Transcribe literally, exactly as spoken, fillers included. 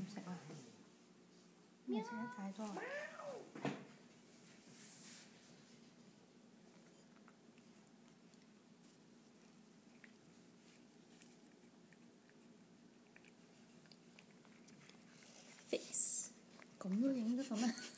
唔食啊？你食得太多。face 咁都影得到咩？